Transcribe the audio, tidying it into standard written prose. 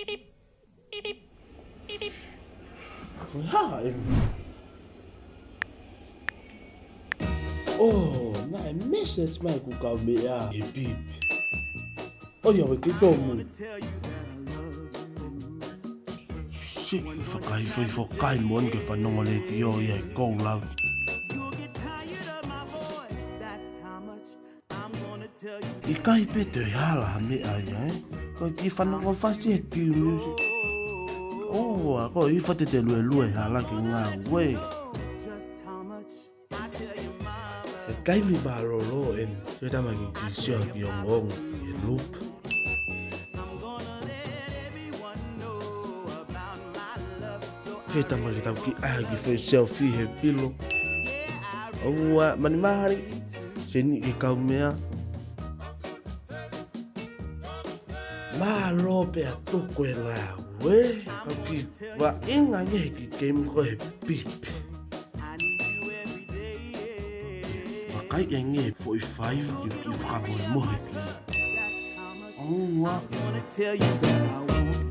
Hi. Oh, my message my kuka me ya. E beep. Oh, ya wete tomu. Shit, fakai mon ke fanongole tio ya go la. Ikai pete hala me aya. Ko ki fanongo fasi ti music. Oh, ako ifate te lue hala ki nga we. Cái mi bà rồi em tôi ta mà nhìn chưa dùng ông nhìn lúc kita mà kita ki agi foi selfie he pilo ông mình mari sini ki kau mea ma lo pe tu quên là we kau ki và inga nghe ki game ko he pip cái anh nghe 45 you phải ngồi mua hết. Oh, wow.